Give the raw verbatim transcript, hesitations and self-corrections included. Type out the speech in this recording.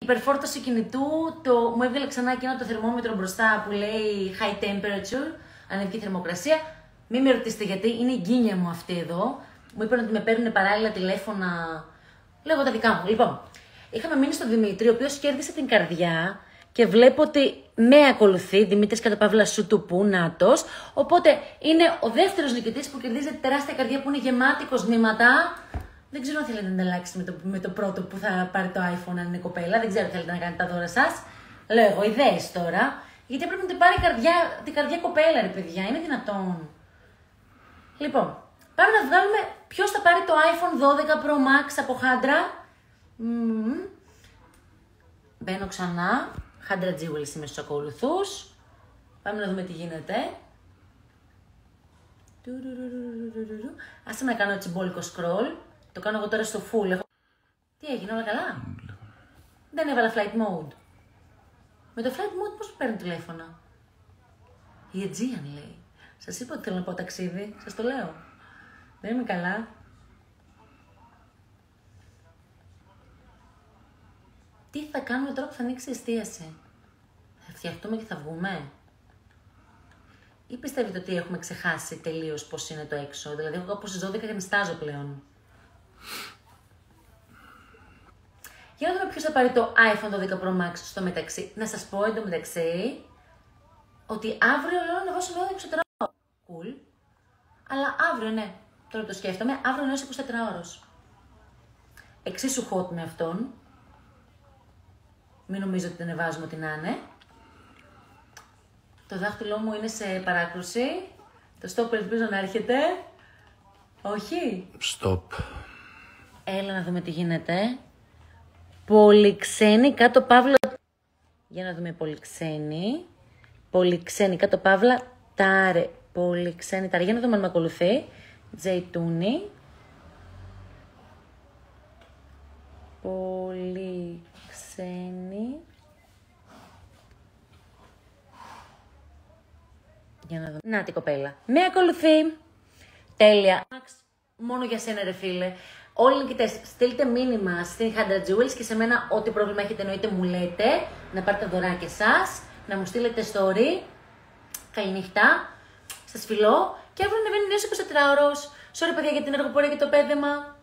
υπερφόρτωση κινητού, το, μου έβγαλε ξανά εκείνο το θερμόμετρο μπροστά που λέει high temperature, ανεβική θερμοκρασία. Μην με ρωτήσετε γιατί, είναι η γκίνια μου αυτή εδώ. Μου είπαν ότι με παίρνουν παράλληλα τηλέφωνα. Λέγω τα δικά μου. Λοιπόν, είχαμε μείνει στον Δημήτρη, ο οποίος κέρδισε την καρδιά και βλέπω ότι με ακολουθεί, Δημήτρης κατά παύλα σου του που, νάτος. Οπότε είναι ο δεύτερος νικητής που κερδίζει τεράστια καρδιά που είναι γεμάτη κοσμήματα. Δεν ξέρω αν θέλετε να αλλάξετε με το, με το πρώτο που θα πάρει το iPhone, αν είναι κοπέλα. Δεν ξέρω αν θέλετε να κάνετε τα δώρα σας. Λέω εγώ, ιδέες τώρα. Γιατί πρέπει να την πάρει καρδιά, την καρδιά κοπέλα, ρε παιδιά. Είναι δυνατόν. Λοιπόν, πάμε να βγάλουμε ποιος θα πάρει το άιφον δώδεκα Pro Max από Χάντρα. Mm. Μπαίνω ξανά. Χάντρα Jewels είμαι στους ακολουθούς. Πάμε να δούμε τι γίνεται. Άσε με να κάνω τσιμπόλικο scroll. Το κάνω εγώ τώρα στο full. Έχω... Τι έγινε, όλα καλά? Mm. Δεν έβαλα flight mode. Με το flight mode πώς παίρνω τηλέφωνα? Η Aegean λέει. Σας είπα ότι θέλω να πάω ταξίδι. Σας το λέω. Δεν είμαι καλά. Τι θα κάνουμε τώρα που θα ανοίξει η εστίαση? Θα φτιαχτούμε και θα βγούμε? Ή πιστεύετε ότι έχουμε ξεχάσει τελείως πώς είναι το έξω? Δηλαδή, εγώ από στις δώδεκα νιστάζω πλέον. Για να δούμε ποιος θα πάρει το άιφον δώδεκα Pro Max στο μεταξύ. Να σας πω εντωμεταξύ ότι αύριο λέω να βάσω εδώ εξωτερικό. Cool. Αλλά αύριο, ναι, τώρα το σκέφτομαι, αύριο είναι εικοσιτετράωρος. Εξίσου hot με αυτόν. Μην νομίζω ότι δεν ανεβάζουμε ό,τι να είναι. Το δάχτυλό μου είναι σε παράκρουση. Το stop ελπίζω να έρχεται. Όχι. Stop. Έλα να δούμε τι γίνεται. Πολυξένη κάτω παύλα. Για να δούμε πολυξένη. Πολυξένη κάτω παύλα. Τάρε. Πολυξένη τάρε. Για να δούμε αν με ακολουθεί. Τζεϊτούνι. Πολυξένη. Για να δούμε. Να την κοπέλα. Με ακολουθεί. Τέλεια. Μόνο για σένα ρε φίλε. Όλοι οι νικητές, στείλτε μήνυμα στην Χάντρα Jewels και σε μένα ό,τι πρόβλημα έχετε εννοείται μου λέτε. Να πάρετε τα δωράκια σας, να μου στείλετε story. Καληνύχτα. Σας φιλώ. Και αύριο ανεβαίνει νέος εικοσιτετράωρος. Sorry παιδιά για την αργοπορία και το πέδεμα.